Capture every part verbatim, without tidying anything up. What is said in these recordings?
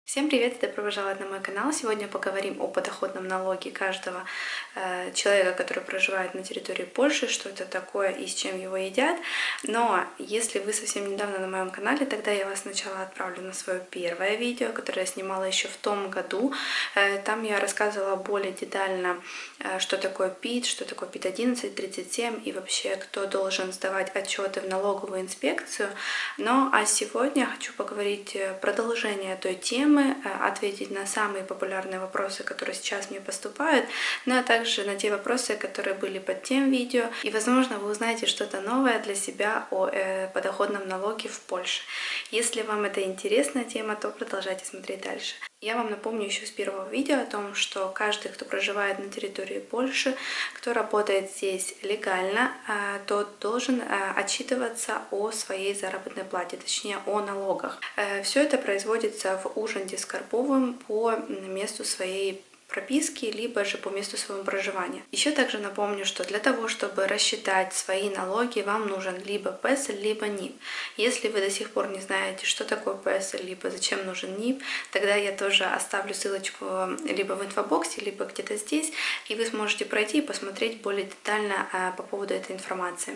Всем привет, и добро пожаловать на мой канал. Сегодня поговорим о подоходном налоге каждого э, человека, который проживает на территории Польши, что это такое и с чем его едят. Но если вы совсем недавно на моем канале, тогда я вас сначала отправлю на свое первое видео, которое я снимала еще в том году. Э, там я рассказывала более детально, э, что такое ПИТ, что такое ПИТ одиннадцать, тридцать семь и вообще кто должен сдавать отчеты в налоговую инспекцию. Ну а сегодня я хочу поговорить продолжение той темы, ответить на самые популярные вопросы, которые сейчас мне поступают, ну а также на те вопросы, которые были под тем видео. И, возможно, вы узнаете что-то новое для себя о э, подоходном налоге в Польше. Если вам это интересная тема, то продолжайте смотреть дальше. Я вам напомню еще с первого видео о том, что каждый, кто проживает на территории Польши, кто работает здесь легально, тот должен отчитываться о своей заработной плате, точнее о налогах. Все это производится в Ужанде Скарбовым по месту своей прописки, либо же по месту своего проживания. Еще также напомню, что для того, чтобы рассчитать свои налоги, вам нужен либо песель, либо нип. Если вы до сих пор не знаете, что такое песель, либо зачем нужен нип, тогда я тоже оставлю ссылочку либо в инфобоксе, либо где-то здесь, и вы сможете пройти и посмотреть более детально по поводу этой информации.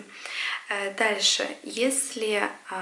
Дальше, если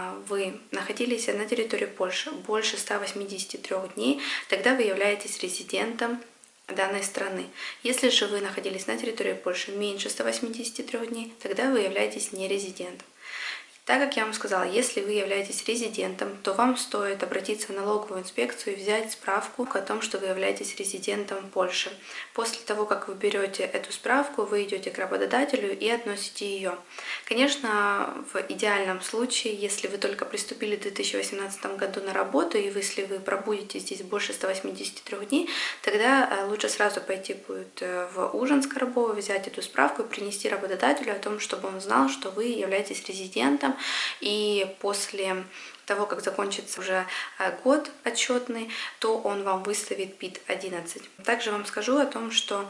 вы находились на территории Польши больше ста восьмидесяти трёх дней, тогда вы являетесь резидентом данной страны. Если же вы находились на территории Польши меньше ста восьмидесяти трёх дней, тогда вы являетесь нерезидентом. Так как я вам сказала, если вы являетесь резидентом, то вам стоит обратиться в налоговую инспекцию и взять справку о том, что вы являетесь резидентом Польши. После того, как вы берете эту справку, вы идете к работодателю и относите ее. Конечно, в идеальном случае, если вы только приступили в две тысячи восемнадцатом году на работу, и если вы пробудете здесь больше ста восьмидесяти трёх дней, тогда лучше сразу пойти будет в Ужанд Скарбовый, взять эту справку и принести работодателю о том, чтобы он знал, что вы являетесь резидентом. И после того, как закончится уже год отчетный, то он вам выставит ПИТ одиннадцать. Также вам скажу о том, что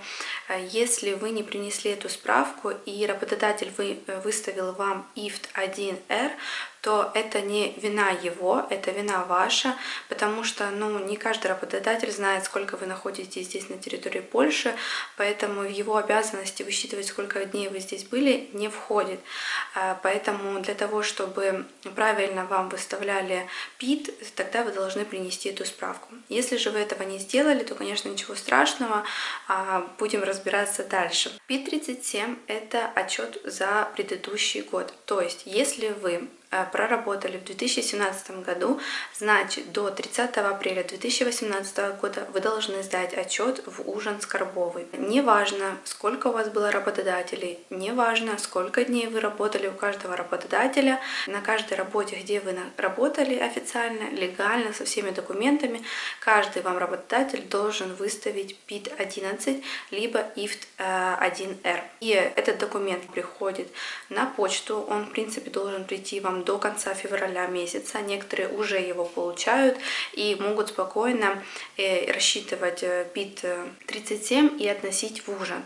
если вы не принесли эту справку и работодатель вы выставил вам ИФТ один эр, то это не вина его, это вина ваша, потому что ну, не каждый работодатель знает, сколько вы находитесь здесь на территории Польши, поэтому в его обязанности высчитывать, сколько дней вы здесь были, не входит. Поэтому для того, чтобы правильно вам выставляли ПИТ, тогда вы должны принести эту справку. Если же вы этого не сделали, то, конечно, ничего страшного, будем разбираться дальше. ПИТ тридцать семь – это отчет за предыдущий год, то есть если вы проработали в две тысячи семнадцатом году, значит до тридцатого апреля две тысячи восемнадцатого года вы должны сдать отчет в Ужанд Скарбовый. Неважно, сколько у вас было работодателей, неважно, сколько дней вы работали у каждого работодателя, на каждой работе, где вы работали официально, легально, со всеми документами, каждый вам работодатель должен выставить ПИТ одиннадцать, либо ИФТ один эр. И этот документ приходит на почту, он в принципе должен прийти вам до конца февраля месяца. Некоторые уже его получают и могут спокойно рассчитывать ПИТ тридцать семь и относить в Ужанд.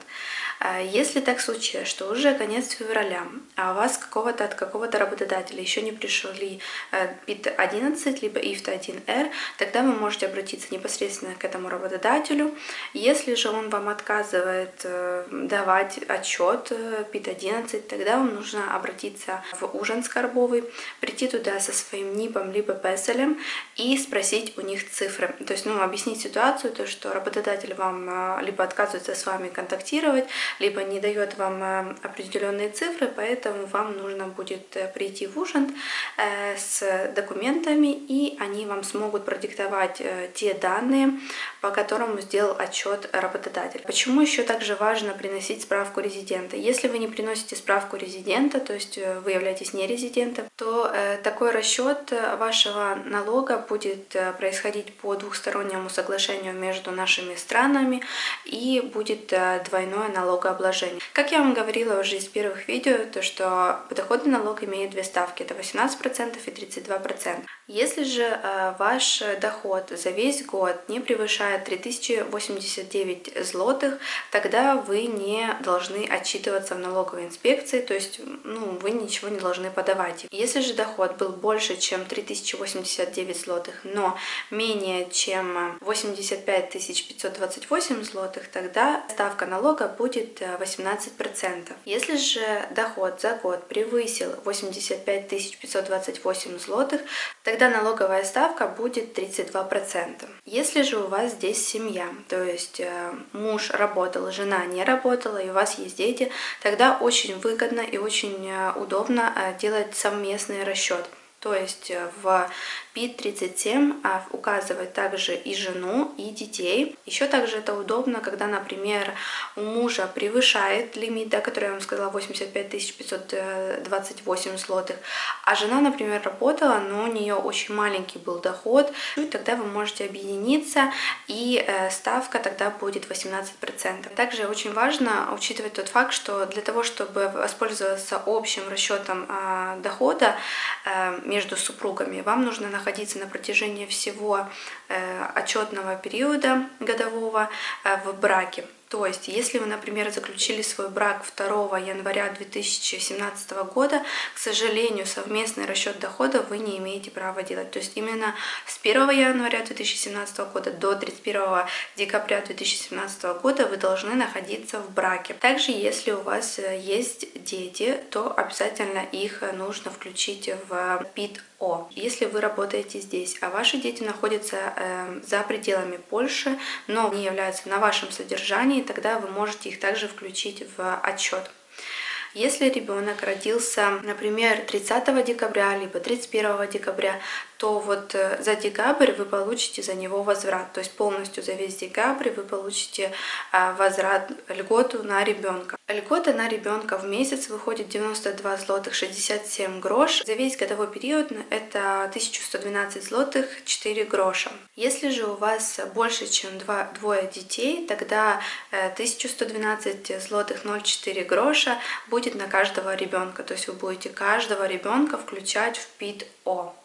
Если так случилось, что уже конец февраля, а у вас какого-то от какого-то работодателя еще не пришли ПИТ одиннадцать либо ИФТ один эр, тогда вы можете обратиться непосредственно к этому работодателю. Если же он вам отказывает давать отчет ПИТ одиннадцать, тогда вам нужно обратиться в Ужанд Скарбовый, прийти туда со своим НИПом либо песелем и спросить у них цифры. То есть, ну, объяснить ситуацию, то, что работодатель вам либо отказывается с вами контактировать, либо не дает вам определенные цифры, поэтому вам нужно будет прийти в Ужанд с документами, и они вам смогут продиктовать те данные, по которым сделал отчет работодатель. Почему еще также важно приносить справку резидента? Если вы не приносите справку резидента, то есть вы являетесь нерезидентом, то такой расчет вашего налога будет происходить по двухстороннему соглашению между нашими странами, и будет двойное налоговое налогообложения. Как я вам говорила уже из первых видео, то что подоходный налог имеет две ставки, это восемнадцать процентов и тридцать два процента. Если же э, ваш доход за весь год не превышает три тысячи восемьдесят девять злотых, тогда вы не должны отчитываться в налоговой инспекции, то есть ну, вы ничего не должны подавать. Если же доход был больше, чем три тысячи восемьдесят девять злотых, но менее чем восемьдесят пять тысяч пятьсот двадцать восемь злотых, тогда ставка налога будет восемнадцать процентов. Если же доход за год превысил восемьдесят пять тысяч пятьсот двадцать восемь злотых, тогда налоговая ставка будет тридцать два процента. Если же у вас здесь семья, то есть муж работал, жена не работала, и у вас есть дети, тогда очень выгодно и очень удобно делать совместный расчет. То есть в пит тридцать семь указывать также и жену, и детей. Еще также это удобно, когда, например, у мужа превышает лимит, да, который я вам сказала, восемьдесят пять тысяч пятьсот двадцать восемь злотых, а жена, например, работала, но у нее очень маленький был доход, и тогда вы можете объединиться, и ставка тогда будет восемнадцать процентов. Также очень важно учитывать тот факт, что для того, чтобы воспользоваться общим расчетом дохода между супругами, вам нужно находиться на протяжении всего отчетного периода годового в браке. То есть, если вы, например, заключили свой брак второго января две тысячи семнадцатого года, к сожалению, совместный расчет дохода вы не имеете права делать. То есть, именно с первого января две тысячи семнадцатого года до тридцать первого декабря две тысячи семнадцатого года вы должны находиться в браке. Также, если у вас есть дети, то обязательно их нужно включить в пит О. Если вы работаете здесь, а ваши дети находятся э, за пределами Польши, но не являются на вашем содержании, тогда вы можете их также включить в отчет. Если ребенок родился, например, тридцатого декабря, либо тридцать первого декабря, то вот за декабрь вы получите за него возврат. То есть полностью за весь декабрь вы получите возврат, льготу на ребенка. Льгота на ребенка в месяц выходит девяносто два злотых шестьдесят семь грош. За весь годовой период это тысяча сто двенадцать злотых четыре гроша. Если же у вас больше, чем два, двое детей, тогда тысяча сто двенадцать злотых ноль четыре гроша будет на каждого ребенка. То есть вы будете каждого ребенка включать в пит О.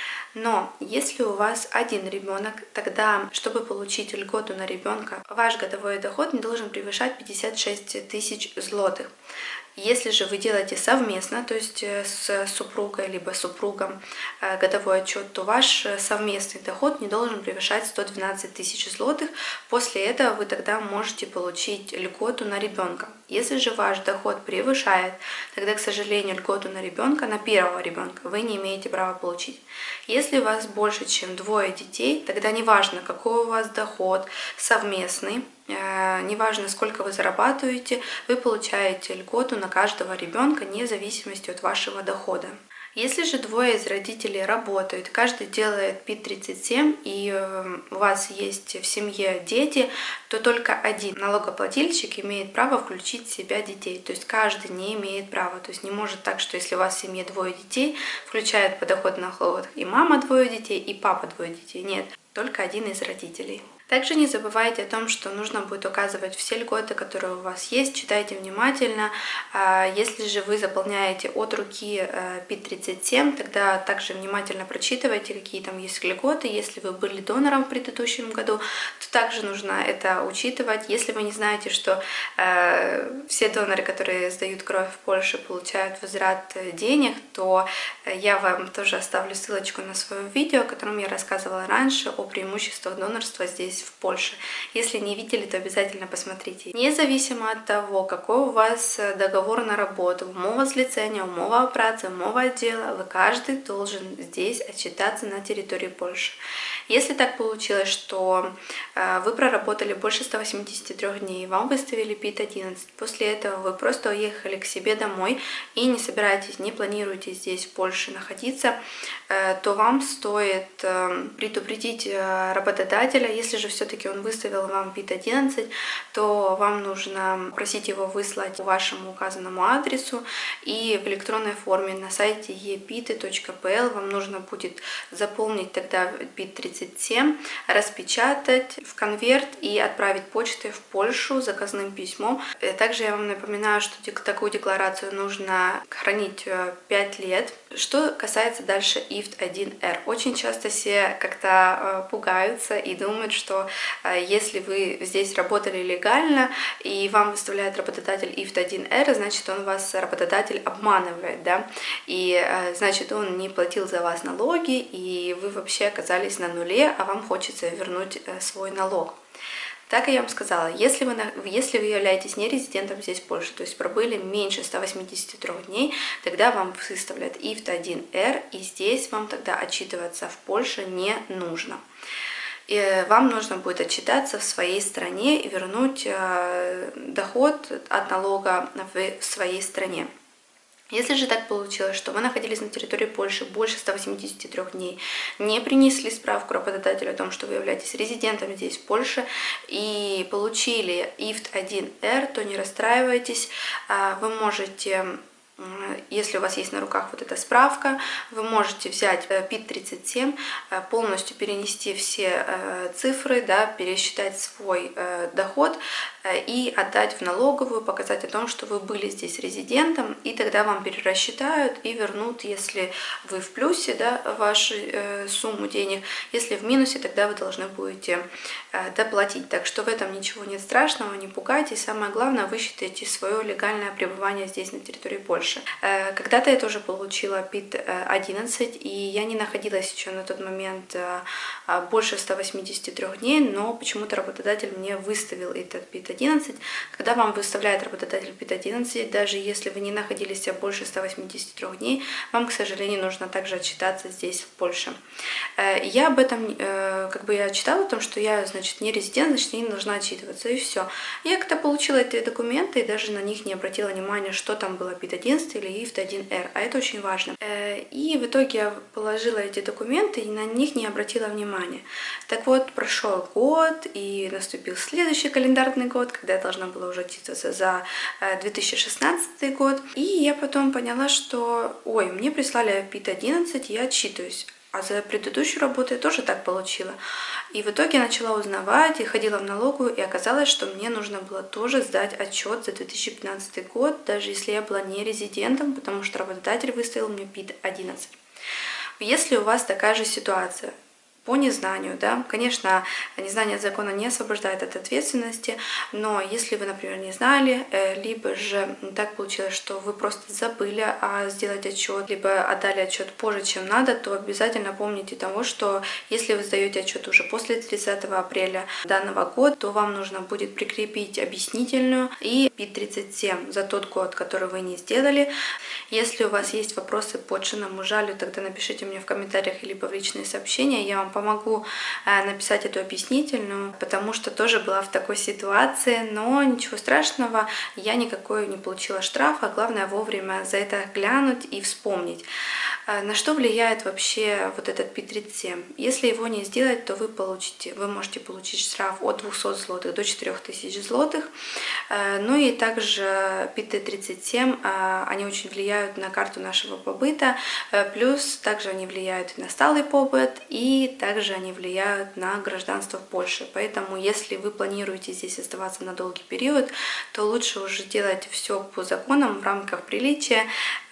Но если у вас один ребенок, тогда, чтобы получить льготу на ребенка, ваш годовой доход не должен превышать пятьдесят шесть тысяч злотых. Если же вы делаете совместно, то есть с супругой либо супругом годовой отчет, то ваш совместный доход не должен превышать сто двенадцать тысяч злотых. После этого вы тогда можете получить льготу на ребенка. Если же ваш доход превышает, тогда, к сожалению, льготу на ребенка, на первого ребенка, вы не имеете права получить. Если у вас больше, чем двое детей, тогда неважно, какой у вас доход совместный, неважно, сколько вы зарабатываете, вы получаете льготу на каждого ребенка, вне зависимости от вашего дохода. Если же двое из родителей работают, каждый делает пит тридцать семь, и у вас есть в семье дети, то только один налогоплательщик имеет право включить в себя детей. То есть каждый не имеет права. То есть не может так, что если у вас в семье двое детей, включает подоходный налог и мама двое детей, и папа двое детей. Нет, только один из родителей. Также не забывайте о том, что нужно будет указывать все льготы, которые у вас есть, читайте внимательно. Если же вы заполняете от руки пит тридцать семь, тогда также внимательно прочитывайте, какие там есть льготы. Если вы были донором в предыдущем году, то также нужно это учитывать. Если вы не знаете, что все доноры, которые сдают кровь в Польше, получают возврат денег, то я вам тоже оставлю ссылочку на свое видео, о котором я рассказывала раньше, о преимуществах донорства здесь в Польше. Если не видели, то обязательно посмотрите. Независимо от того, какой у вас договор на работу, умова злицения, умова о праце, умова отдела, вы каждый должен здесь отчитаться на территории Польши. Если так получилось, что вы проработали больше ста восьмидесяти трёх дней, вам выставили пит одиннадцать, после этого вы просто уехали к себе домой и не собираетесь, не планируете здесь в Польше находиться, то вам стоит предупредить работодателя. Если же все-таки он выставил вам пит одиннадцать, то вам нужно просить его выслать по вашему указанному адресу, и в электронной форме на сайте e pity точка p l вам нужно будет заполнить тогда пит тридцать тридцать семь распечатать в конверт и отправить почтой в Польшу заказным письмом. Также я вам напоминаю, что такую декларацию нужно хранить пять лет. Что касается дальше ай эф ти один эр. Очень часто все как-то пугаются и думают, что если вы здесь работали легально и вам выставляет работодатель ай эф ти один эр, значит, он вас, работодатель, обманывает, да, и значит, он не платил за вас налоги, и вы вообще оказались на нуле, а вам хочется вернуть свой налог. Так и я вам сказала, если вы, если вы являетесь не резидентом здесь в Польше, то есть пробыли меньше ста восьмидесяти трёх дней, тогда вам выставляют ай эф ти один эр, и здесь вам тогда отчитываться в Польше не нужно. И вам нужно будет отчитаться в своей стране и вернуть доход от налога в своей стране. Если же так получилось, что вы находились на территории Польши больше ста восьмидесяти трёх дней, не принесли справку работодателю о том, что вы являетесь резидентом здесь, в Польше, и получили ай эф ти один эр, то не расстраивайтесь, вы можете... Если у вас есть на руках вот эта справка, вы можете взять пит тридцать семь, полностью перенести все цифры, да, пересчитать свой доход и отдать в налоговую, показать о том, что вы были здесь резидентом, и тогда вам перерасчитают и вернут, если вы в плюсе, да, вашу сумму денег, если в минусе, тогда вы должны будете доплатить. Так что в этом ничего нет страшного, не пугайтесь. Самое главное, высчитайте свое легальное пребывание здесь на территории Польши. Когда-то я тоже получила пит одиннадцать, и я не находилась еще на тот момент больше ста восьмидесяти трёх дней, но почему-то работодатель мне выставил этот пит одиннадцать. Когда вам выставляет работодатель пит одиннадцать, даже если вы не находились больше ста восьмидесяти трёх дней, вам, к сожалению, нужно также отчитаться здесь, в Польше. Я об этом, как бы я читала о том, что я, значит, не резидент, значит, не должна отчитываться, и все. Я как-то получила эти документы и даже на них не обратила внимания, что там было пит одиннадцать или ай эф ти один эр, а это очень важно. И в итоге я положила эти документы и на них не обратила внимания. Так вот, прошел год, и наступил следующий календарный год, когда я должна была уже отчитываться за две тысячи шестнадцатый год. И я потом поняла, что, ой, мне прислали пит одиннадцать, я отчитываюсь. А за предыдущую работу я тоже так получила. И в итоге я начала узнавать и ходила в налоговую, и оказалось, что мне нужно было тоже сдать отчет за две тысячи пятнадцатый год, даже если я была не резидентом, потому что работодатель выставил мне пит одиннадцать. Если у вас такая же ситуация, по незнанию, да, конечно, незнание закона не освобождает от ответственности, но если вы, например, не знали, либо же так получилось, что вы просто забыли сделать отчет, либо отдали отчет позже, чем надо, то обязательно помните того, что если вы сдаете отчет уже после тридцатого апреля данного года, то вам нужно будет прикрепить объяснительную и пит тридцать семь за тот год, который вы не сделали. Если у вас есть вопросы по чинному жалю, тогда напишите мне в комментариях либо в личные сообщения, я вам помогу написать эту объяснительную, потому что тоже была в такой ситуации, но ничего страшного, я никакой не получила штрафа, главное вовремя за это глянуть и вспомнить. На что влияет вообще вот этот пит тридцать семь? Если его не сделать, то вы получите, вы можете получить штраф от двухсот злотых до четырёх тысяч злотых. Ну и также пит тридцать семь, они очень влияют на карту нашего побыта, плюс также они влияют на сталый побыт, и также они влияют на гражданство в Польше. Поэтому если вы планируете здесь оставаться на долгий период, то лучше уже делать все по законам в рамках приличия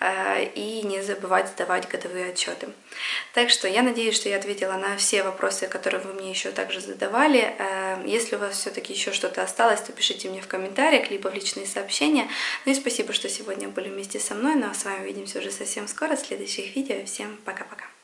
и не забывать сдавать годовые отчеты. Так что я надеюсь, что я ответила на все вопросы, которые вы мне еще также задавали. Если у вас все-таки еще что-то осталось, то пишите мне в комментариях, либо в личные сообщения. Ну и спасибо, что сегодня были вместе со мной. Ну а с вами увидимся уже совсем скоро в следующих видео. Всем пока-пока.